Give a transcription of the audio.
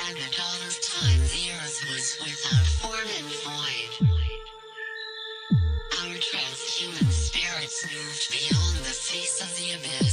and at all of time the earth was without form and void. Our transhuman spirits moved beyond the face of the abyss.